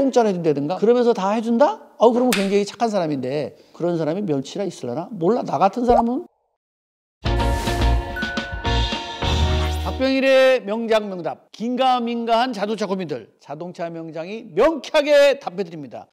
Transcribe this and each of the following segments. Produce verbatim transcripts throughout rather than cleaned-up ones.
공짜로 해준다든가 그러면서 다 해준다? 어 그러면 굉장히 착한 사람인데 그런 사람이 멸치라 있으려나? 몰라. 나 같은 사람은 박병일의 명작 명답. 긴가민가한 자동차 고민들. 자동차 명장이 명쾌하게 답해드립니다.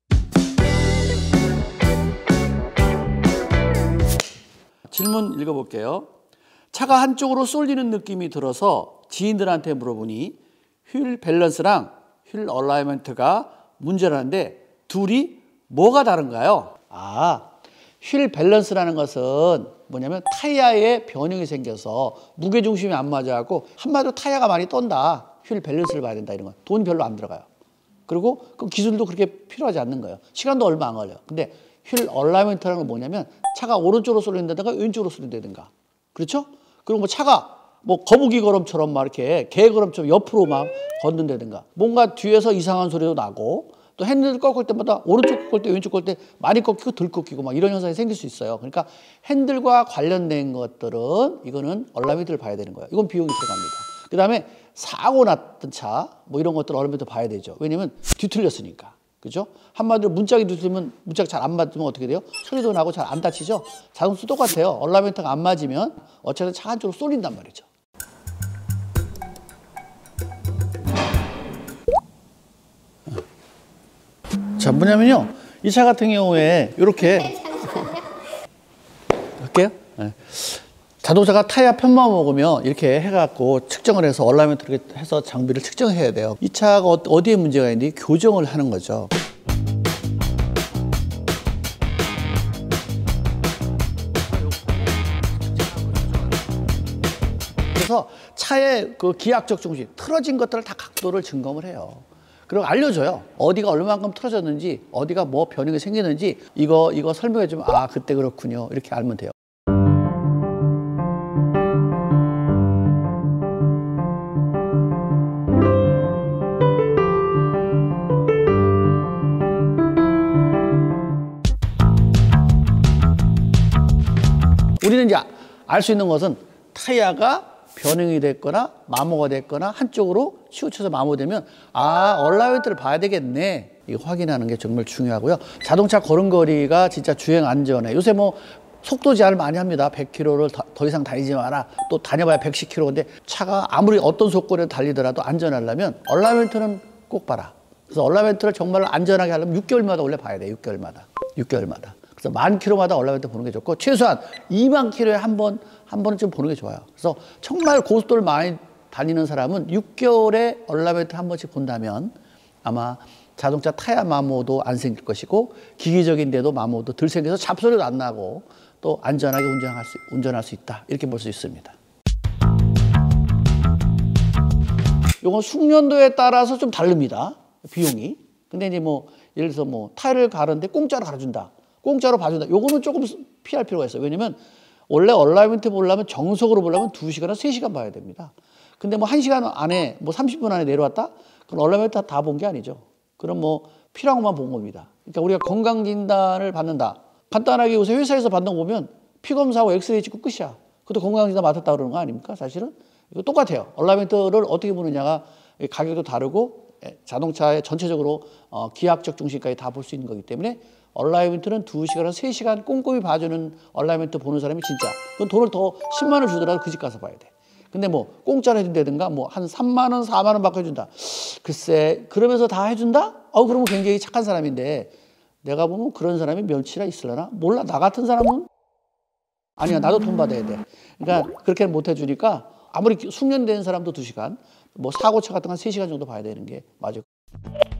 질문 읽어볼게요. 차가 한쪽으로 쏠리는 느낌이 들어서 지인들한테 물어보니 휠 밸런스랑 휠 얼라이먼트가 문제라는데 둘이 뭐가 다른가요? 아, 휠 밸런스라는 것은 뭐냐면 타이어에 변형이 생겨서 무게중심이 안 맞아갖고 한마디로 타이어가 많이 떤다. 휠 밸런스를 봐야 된다. 이런 건 돈 별로 안 들어가요. 그리고 그 기술도 그렇게 필요하지 않는 거예요. 시간도 얼마 안 걸려요. 근데 휠 얼라이먼트라는 건 뭐냐면 차가 오른쪽으로 쏠린다든가 왼쪽으로 쏠린다든가 그렇죠? 그리고 뭐 차가 뭐 거북이 걸음처럼 막 이렇게 개 걸음처럼 옆으로 막 걷는다든가 뭔가 뒤에서 이상한 소리도 나고 또 핸들을 꺾을 때마다 오른쪽 꺾을 때 왼쪽 꺾을 때 많이 꺾이고 덜 꺾이고 막 이런 현상이 생길 수 있어요. 그러니까 핸들과 관련된 것들은 이거는 얼라이먼트를 봐야 되는 거예요. 이건 비용이 들어갑니다. 그 다음에 사고 났던 차 뭐 이런 것들 얼라이먼트 봐야 되죠. 왜냐면 뒤틀렸으니까. 그죠? 한마디로 문짝이 뒤틀리면 문짝 잘 안 맞으면 어떻게 돼요? 소리도 나고 잘 안 다치죠? 자동차 똑같아요. 얼라이먼트가 안 맞으면 어쨌든 차 한쪽으로 쏠린단 말이죠. 자, 뭐냐면요. 이 차 같은 경우에 이렇게 할게요. 네. 자동차가 타이어 편만 먹으면 이렇게 해갖고 측정을 해서 얼라이먼트를 해서 장비를 측정해야 돼요. 이 차가 어디에 문제가 있는지 교정을 하는 거죠. 그래서 차의 그 기압적 중심, 틀어진 것들을 다 각도를 증검을 해요. 그리고 알려줘요. 어디가 얼마만큼 틀어졌는지, 어디가 뭐 변형이 생기는지 이거 이거 설명해 주면 아 그때 그렇군요. 이렇게 알면 돼요. 우리는 이제 알 수 있는 것은 타이어가 변형이 됐거나 마모가 됐거나 한쪽으로 치우쳐서 마모되면 아 얼라이먼트를 봐야 되겠네 이거 확인하는 게 정말 중요하고요. 자동차 걸음걸이가 진짜 주행 안전에 요새 뭐 속도 제한을 많이 합니다. 백 킬로미터를 더, 더 이상 다니지 마라. 또 다녀봐야 백십 킬로미터인데 차가 아무리 어떤 속도를 달리더라도 안전하려면 얼라이먼트는 꼭 봐라. 그래서 얼라이먼트를 정말 안전하게 하려면 육 개월마다 원래 봐야 돼요. 육 개월마다. 육 개월마다. 그래서 만 킬로마다 얼라이먼트 보는 게 좋고 최소한 이만 킬로에 한 번, 한 번은 좀 보는 게 좋아요. 그래서 정말 고속도로를 많이 다니는 사람은 육 개월에 얼라이먼트 한 번씩 본다면 아마 자동차 타이어 마모도 안 생길 것이고 기계적인 데도 마모도 덜 생겨서 잡소리도 안 나고 또 안전하게 운전할 수, 운전할 수 있다. 이렇게 볼 수 있습니다. 요건 숙련도에 따라서 좀 다릅니다. 비용이. 근데 이제 뭐 예를 들어서 뭐 타이어를 갈았는데 공짜로 갈아준다. 공짜로 봐준다. 요거는 조금 피할 필요가 있어요. 왜냐면 원래 얼라이먼트 보려면 정석으로 보려면 두 시간이나 세 시간 봐야 됩니다. 근데 뭐 한 시간 안에 뭐 삼십 분 안에 내려왔다? 그럼 얼라이먼트 다 본 게 아니죠. 그럼 뭐 필요한 것만 본 겁니다. 그러니까 우리가 건강진단을 받는다. 간단하게 요새 회사에서 받는 거 보면 피검사하고 엑스레이 찍고 끝이야. 그것도 건강진단 맡았다 그러는 거 아닙니까? 사실은 이거 똑같아요. 얼라이먼트를 어떻게 보느냐가 가격도 다르고 자동차의 전체적으로 어, 기압적 중심까지 다 볼 수 있는 거기 때문에 얼라이먼트는 두 시간에서 세 시간 꼼꼼히 봐주는 얼라이먼트 보는 사람이 진짜 그건 돈을 더 십만 원 주더라도 그 집 가서 봐야 돼. 근데 뭐 공짜로 해준다든가 뭐 한 삼만 원, 사만 원 받고 해준다. 글쎄 그러면서 다 해준다? 어 그러면 굉장히 착한 사람인데 내가 보면 그런 사람이 멸치라 있으려나? 몰라. 나 같은 사람은 아니야. 나도 돈 받아야 돼. 그러니까 그렇게 못 해주니까 아무리 숙련된 사람도 두 시간 뭐 사고차 같은 건 세 시간 정도 봐야 되는 게 맞을 거예요.